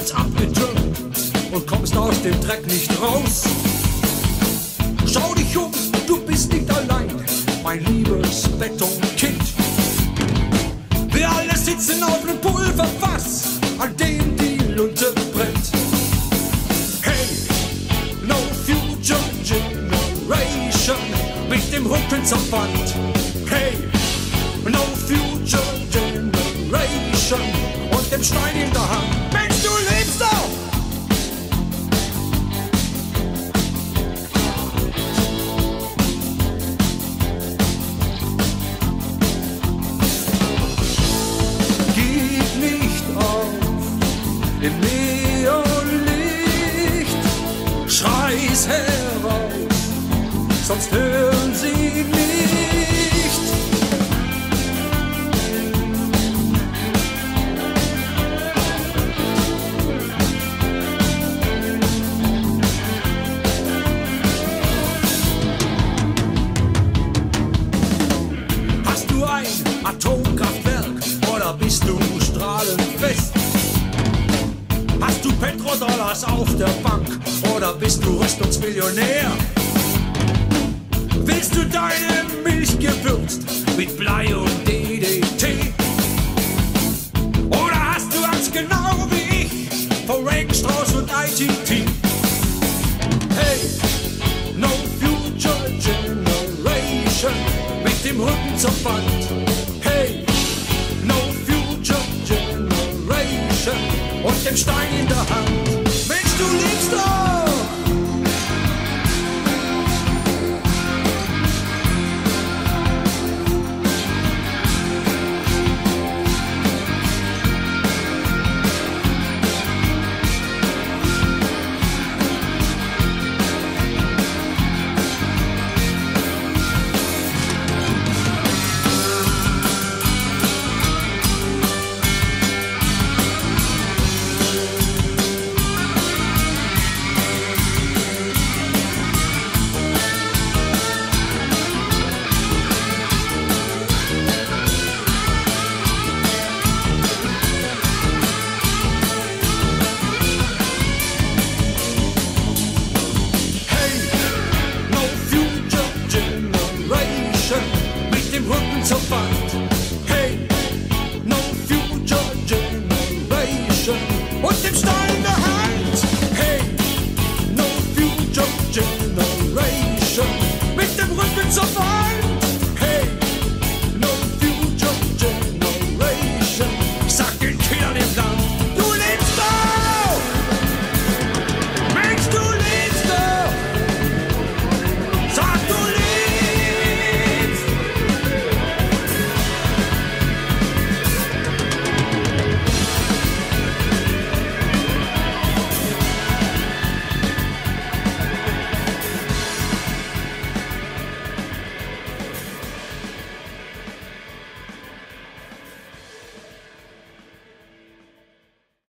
ganz abgetürmt und kommst aus dem Dreck nicht raus. Schau dich um, du bist nicht allein, mein liebes Betonkind. Wir alle sitzen auf nem Pulverfass, an dem die Lunte brennt. Hey, no future generation, mit dem Rücken zur Wand. Hey, no future generation und dem Stein in der Hand. Mensch, du lebst doch! Gib nicht auf im Neonlicht, schrei's heraus, sonst hören sie nicht. Hast du ein Atomkraftwerk oder bist du strahlenfest? Hast du Petrodollars auf der Bank oder bist du Rüstungsmillionär? Willst du deine Milch gewürzt mit Blei und DDT? Oder hast du Angst genau wie ich vor Regenstrauß und ITT? Hey, no future generation mit dem Rücken zur Wand. Hey, no future generation und dem Stein in der Hand.